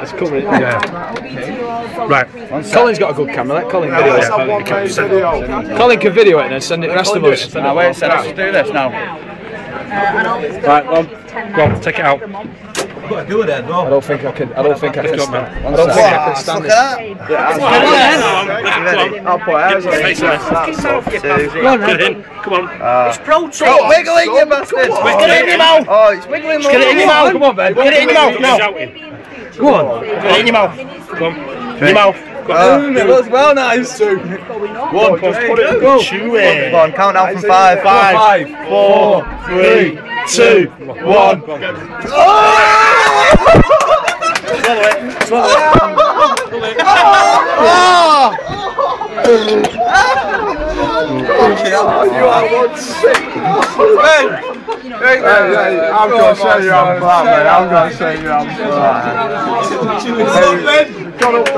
It's coming. Yeah. Right. Colin's got a good camera. Let Colin video it. Colin can video it and then send it to the rest of us. Now wait, so let's do this now. Right, go on, take it out. I've got to do it then, bro. I don't think I can stand it. I don't think I can stand it. I'll put ours on. Come on. It's protein. Oh, wiggling, you bastard. Get it in your mouth. Oh, it's wiggling. Get it in your mouth. Come on, Ben. Get it in your mouth. No. Go on. Get it in your mouth. Come on. In your mouth. It looks well nice. 2. 1. Put it. Go. Chew it. Come on, count down from 5. 5, 4, 3, 2, 1. Swallow it. You are one sick. I'm going to show you I'm flat, man. I'm going to show you I'm flat.